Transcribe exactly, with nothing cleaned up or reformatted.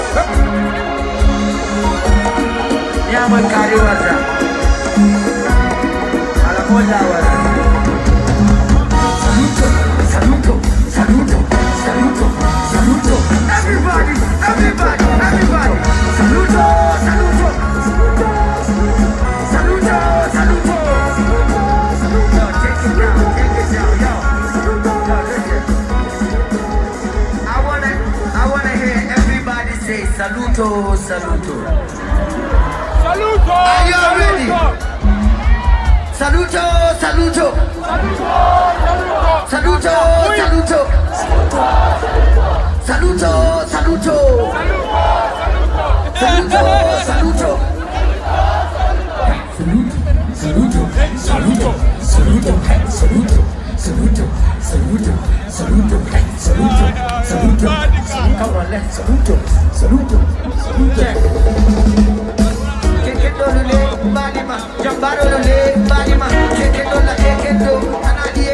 Nyaman kari warja. Ala moja warja. Saluto, saluto, saluto, saluto, saluto. Everybody, everybody, everybody. Saluto, saluto, saluto, saluto, saluto. Yo, take it down, take it down, yo. Yo, listen. I wanna, I wanna hear everybody say saluto, saluto. Saluto! Are you ready? Saluto, saluto. Saluto, saluto. Saluto, saluto. Saluto, saluto. Saluto, saluto, saluto, saluto, saluto, saluto, saluto, saluto, saluto. Come on, let's saluto, saluto, saluto. Kekendo lule, balima, jambaro lule, balima, kekendo la kekendo, anadi